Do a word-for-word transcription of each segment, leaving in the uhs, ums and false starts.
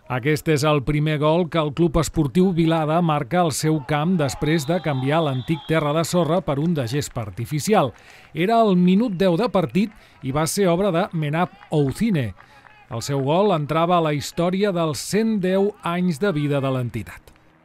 Aquest és el primer gol que el Club Esportiu Vilada marca al seu camp després de canviar l'antic terra de sorra per un de gespa artificial. Era el minut deu de partit i va ser obra de Menab Oucine. El seu gol entrava a la història dels cent deu anys de vida de l'entitat.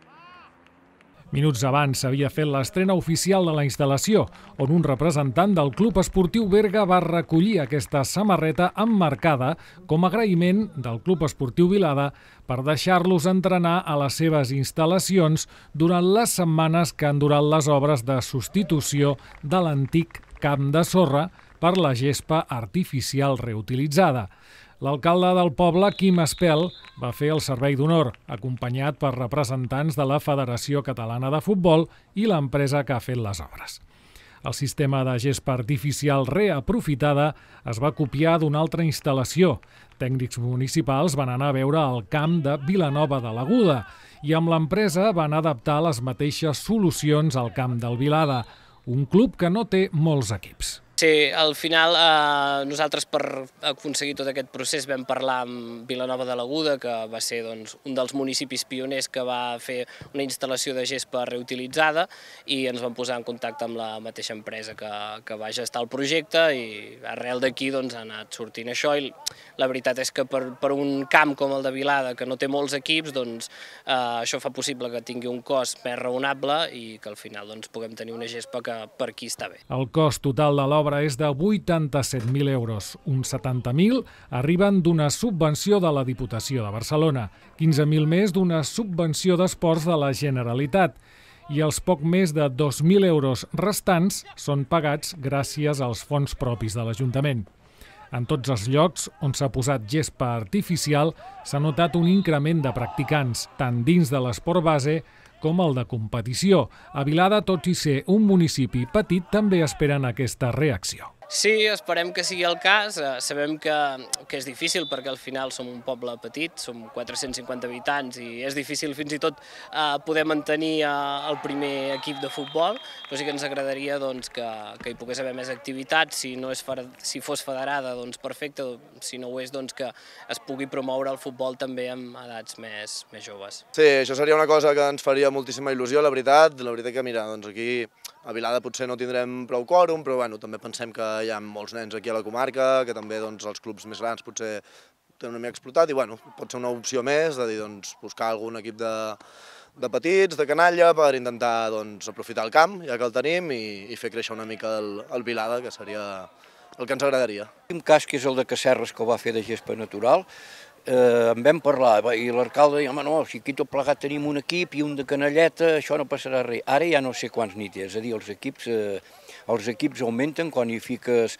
Minuts abans s'havia fet l'estrena oficial de la instal·lació, on un representant del Club Esportiu Berga va recollir aquesta samarreta emmarcada com a agraïment del Club Esportiu Vilada per deixar-los entrenar a les seves instal·lacions durant les setmanes que han durat les obres de substitució de l'antic camp de sorra per la gespa artificial reutilitzada. L'alcalde del poble, Quim Espel, va fer el servei d'honor, acompanyat per representants de la Federació Catalana de Futbol i l'empresa que ha fet les obres. El sistema de gespa artificial reaprofitada es va copiar d'una altra instal·lació. Tècnics municipals van anar a veure el camp de Vilanova de l'Aguda i amb l'empresa van adaptar les mateixes solucions al camp del Vilada, un club que no té molts equips. Sí, al final eh, nosaltres per aconseguir tot aquest procés vam parlar amb Vilanova de l'Aguda, que va ser doncs, un dels municipis pioners que va fer una instal·lació de gespa reutilitzada, i ens vam posar en contacte amb la mateixa empresa que, que va gestar el projecte, i arrel d'aquí doncs, ha anat sortint això. I la veritat és que per, per un camp com el de Vilada, que no té molts equips, doncs, eh, això fa possible que tingui un cost més raonable i que al final doncs, puguem tenir una gespa que per aquí està bé. El cost total de l'obra és de vuitanta-set mil euros. Uns setanta mil arriben d'una subvenció de la Diputació de Barcelona, quinze mil més d'una subvenció d'esports de la Generalitat i els poc més de dos mil euros restants són pagats gràcies als fons propis de l'Ajuntament. En tots els llocs on s'ha posat gespa artificial s'ha notat un increment de practicants, tant dins de l'esport base com el de competició. A Vilada, tot i ser un municipi petit, també esperen aquesta reacció. Sí, esperem que sigui el cas. Sabem que, que és difícil perquè al final som un poble petit, som quatre-cents cinquanta habitants i és difícil fins i tot eh, poder mantenir eh, el primer equip de futbol, però sí que ens agradaria doncs, que, que hi pogués haver més activitat. Si, no és, si fos federada, doncs perfecte, si no ho és, doncs que es pugui promoure el futbol també amb edats més, més joves. Sí, això seria una cosa que ens faria moltíssima il·lusió, la veritat. La veritat que, mira, doncs aquí a Vilada potser no tindrem prou quòrum, però bueno, també pensem que hi ha molts nens aquí a la comarca, que també doncs, els clubs més grans potser tenen una mica explotat i bueno, pot ser una opció més de dir, doncs, buscar algun equip de, de petits, de canalla, per intentar doncs, aprofitar el camp, ja que el tenim, i, i fer créixer una mica el, el Vilada, que seria el que ens agradaria. Un cas que és el de Casserres, que ho va fer de gespa natural, eh, en vam parlar i l'arcalde deia, home no, si aquí tot plegat tenim un equip i un de canalleta, això no passarà res. Ara ja no sé quants n'hi té, és a dir, els equips, eh, els equips augmenten quan hi fiques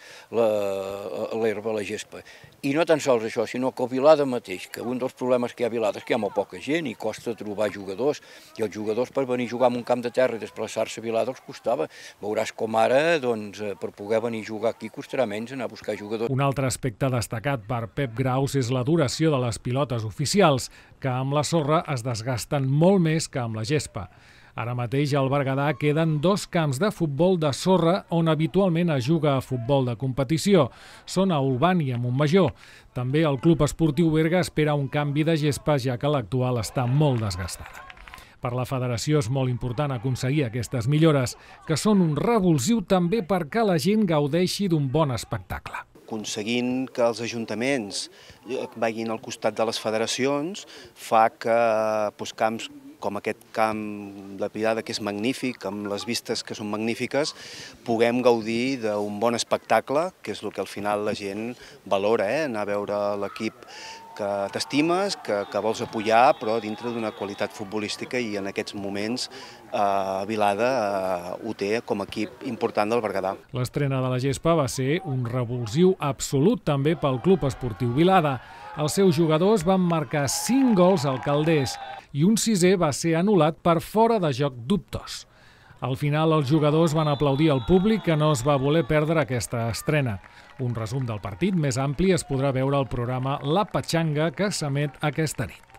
l'herba a la gespa. I no tan sols això, sinó que a Vilada mateix, que un dels problemes que hi ha a Vilada és que hi ha molt poca gent i costa trobar jugadors, i els jugadors per venir a jugar en un camp de terra i desplaçar-se a Vilada els costava. Veuràs com ara, doncs, per poder venir a jugar aquí costarà menys anar a buscar jugadors. Un altre aspecte destacat per Pep Graus és la duració de les pilotes oficials, que amb la sorra es desgasten molt més que amb la gespa. Ara mateix al Berguedà queden dos camps de futbol de sorra on habitualment es juga a futbol de competició. Són a Olvan i a Montmajor. També el Club Esportiu Berga espera un canvi de gespa, ja que l'actual està molt desgastada. Per la federació és molt important aconseguir aquestes millores, que són un revulsiu també perquè la gent gaudeixi d'un bon espectacle. Aconseguint que els ajuntaments vagin al costat de les federacions fa que doncs, camps com aquest camp de Vilada, que és magnífic, amb les vistes que són magnífiques, puguem gaudir d'un bon espectacle, que és el que al final la gent valora, eh? Anar a veure l'equip que t'estimes, que, que vols apoyar, però dintre d'una qualitat futbolística, i en aquests moments eh, Vilada eh, ho té com a equip important del Berguedà. L'estrena de la gespa va ser un revulsiu absolut també pel Club Esportiu Vilada. Els seus jugadors van marcar cinc gols al Calders i un sisè va ser anul·lat per fora de joc dubtós. Al final els jugadors van aplaudir al públic, que no es va voler perdre aquesta estrena. Un resum del partit més ampli es podrà veure al programa La Patxanga, que s'emet aquesta nit.